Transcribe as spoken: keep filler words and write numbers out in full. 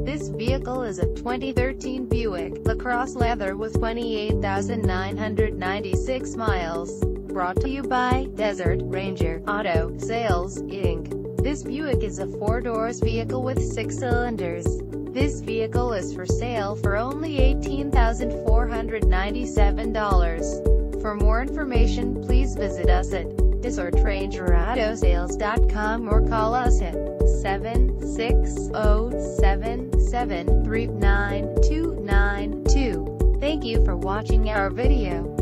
This vehicle is a twenty thirteen Buick LaCrosse leather with twenty-eight thousand nine hundred ninety-six miles. Brought to you by Desert Ranger Auto Sales, Incorporated. This Buick is a four-doors vehicle with six cylinders. This vehicle is for sale for only eighteen thousand four hundred ninety-seven dollars. For more information, please visit us at desert ranger auto sales dot com or call us at seven six zero, seven seven three, nine two nine two. Thank you for watching our video.